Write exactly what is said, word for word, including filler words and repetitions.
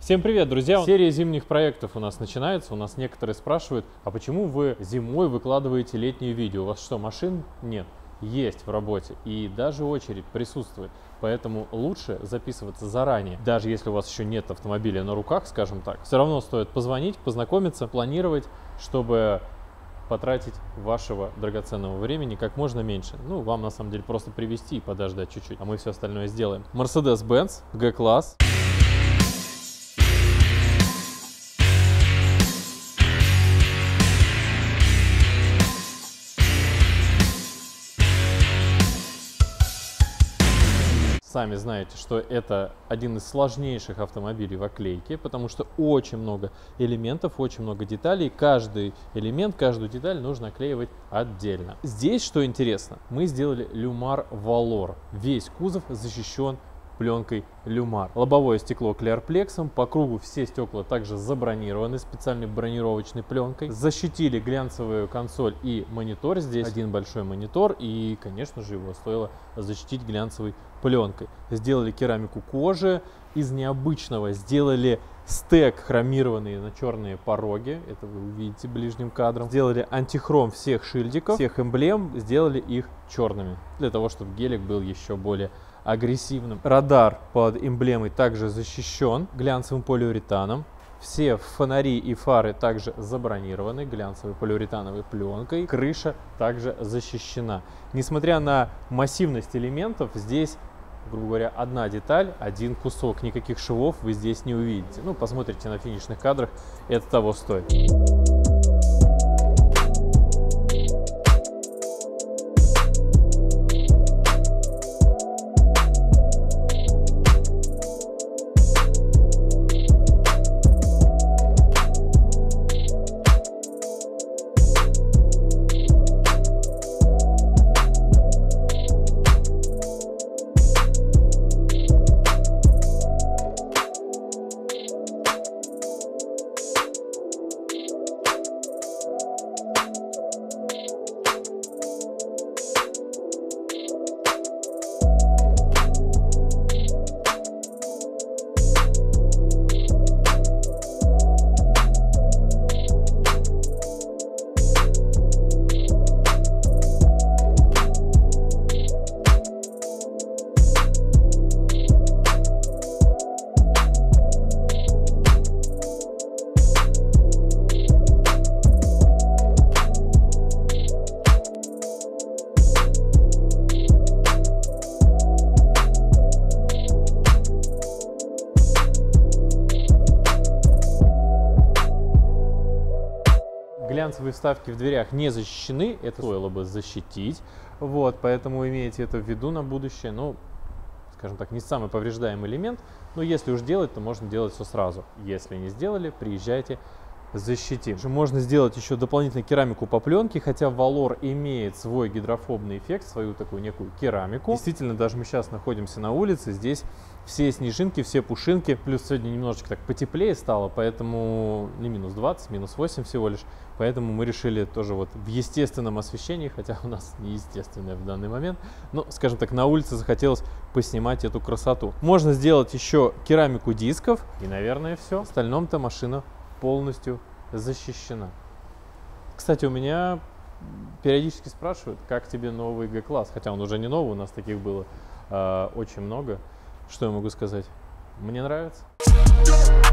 Всем привет, друзья! Серия зимних проектов у нас начинается. У нас некоторые спрашивают, а почему вы зимой выкладываете летние видео? У вас что, машин нет? Есть в работе, и даже очередь присутствует. Поэтому лучше записываться заранее. Даже если у вас еще нет автомобиля на руках, скажем так, все равно стоит позвонить, познакомиться, планировать, чтобы потратить вашего драгоценного времени как можно меньше. Ну, вам на самом деле просто привезти и подождать чуть-чуть, а мы все остальное сделаем. Mercedes-Benz G-класс. Сами знаете, что это один из сложнейших автомобилей в оклейке, потому что очень много элементов, очень много деталей. Каждый элемент, каждую деталь нужно оклеивать отдельно. Здесь, что интересно, мы сделали Люмар Valor. Весь кузов защищен пленкой Люмар. Лобовое стекло клеарплексом, по кругу все стекла также забронированы специальной бронировочной пленкой. Защитили глянцевую консоль и монитор. Здесь один большой монитор, и, конечно же, его стоило защитить глянцевой пленкой. Сделали керамику кожи. Из необычного сделали стек хромированный на черные пороги. Это вы увидите ближним кадром. Сделали антихром всех шильдиков, всех эмблем, сделали их черными, для того, чтобы гелик был еще более агрессивным. Радар под эмблемой также защищен глянцевым полиуретаном. Все фонари и фары также забронированы глянцевой полиуретановой пленкой. Крыша также защищена. Несмотря на массивность элементов, здесь, грубо говоря, одна деталь, один кусок. Никаких швов вы здесь не увидите. Ну, посмотрите на финишных кадрах, это того стоит. Глянцевые вставки в дверях не защищены, это стоило бы защитить, вот, поэтому имейте это в виду на будущее. Ну, скажем так, не самый повреждаемый элемент, но если уж делать, то можно делать все сразу. Если не сделали, приезжайте, защитим. Можно сделать еще дополнительно керамику по пленке, хотя Valor имеет свой гидрофобный эффект, свою такую некую керамику. Действительно, даже мы сейчас находимся на улице, здесь все снежинки, все пушинки, плюс сегодня немножечко так потеплее стало, поэтому не минус двадцать, минус восемь всего лишь, поэтому мы решили тоже вот в естественном освещении, хотя у нас неестественное в данный момент, но, скажем так, на улице захотелось поснимать эту красоту. Можно сделать еще керамику дисков, и, наверное, все. В остальном-то машина полностью защищена. Кстати, у меня периодически спрашивают, как тебе новый G-класс, хотя он уже не новый, у нас таких было э, очень много. Что я могу сказать? Мне нравится.